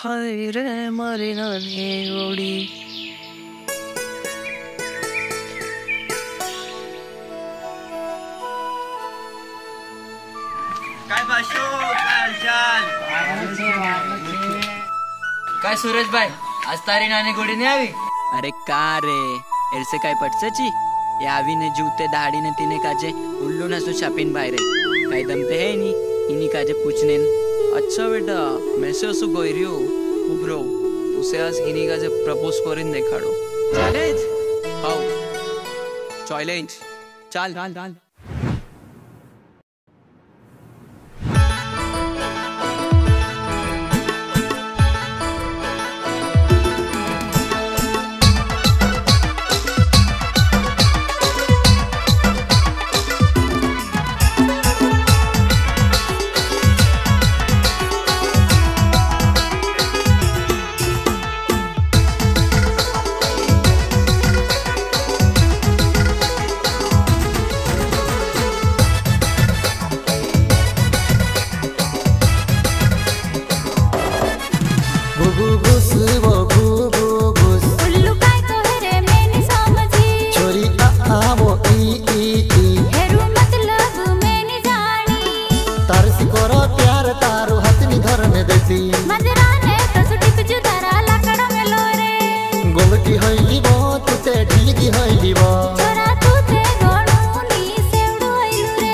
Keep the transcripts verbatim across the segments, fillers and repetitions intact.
हाय रे मारी नानी गोड़ी। काय बाशो काय चाल काय सूरज भाई आज तारी नानी गोड़ी नहीं आवी। अरे का रे ऐसे काय पटसची यावी ने जूते दाढ़ी ने तिने काजे उल्लू ना सो छापिन भाई रे काय दम पे है नी इनी काजे पूछने। अच्छा बेटा मैं से असो गोइरियो उब्रो तुसे आज इनी काजे प्रपोज करिन देखाडो चैलेंज हाउ चैलेंज चल चल चल गोलटी होइली बो तुते ढीली होइली बो छोरा तुते गणुनी सेवडू होइलु रे।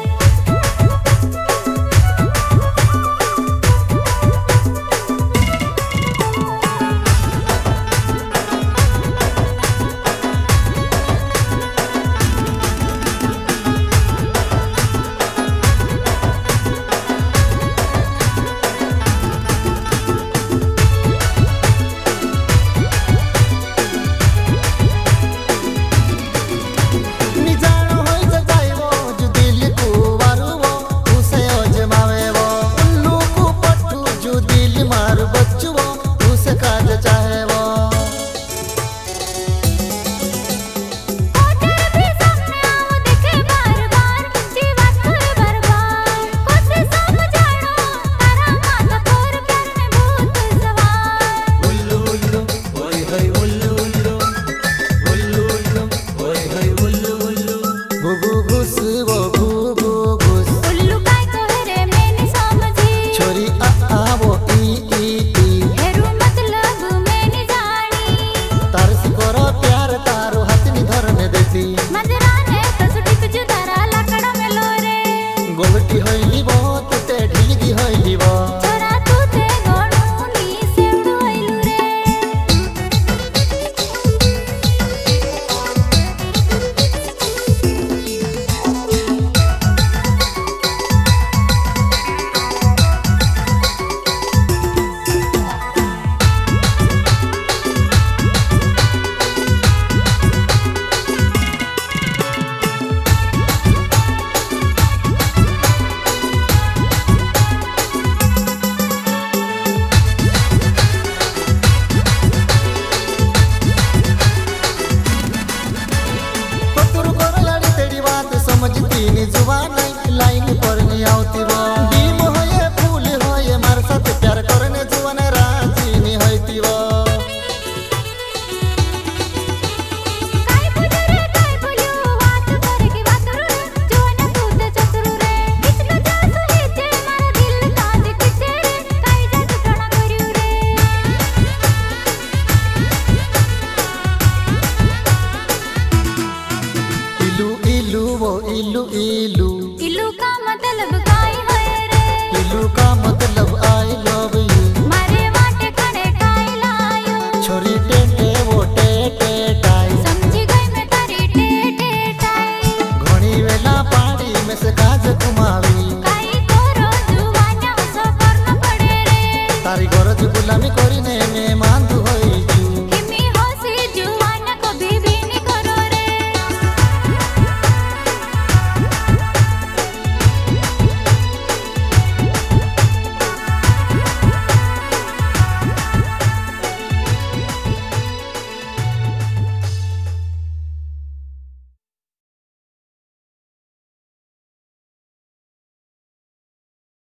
गोलटी होइली बो तुते ढीली होइली बो छोरा तुते गणुनी सेवडू होइलु रे। समझती नी जुबान लाइन पर नहीं आती वो डीम होए फूल होए मार साथ प्यार करने जुबान राजी नहीं होती वो काय बोलू रे काय बोलू बात करे की बात रे जुवान तुते चतुर रे कितना जासु हेचे मारा दिल कांद किचे रे काय जादू टणा करियो रे। इलू इलू वो इलू इलू इलू का मतलब काय है रे इलू का मतलब आई लव यू मारे वाटे खड़े काय लायो छोरी टेटे वो टेटे टाई समझी गई मैं तारी टेटे टाई घणी वेला पाड़ी में से काज कुमावी काई करो जुवान्या सो करना पड़े रे तारी गरज गुलामी करी ने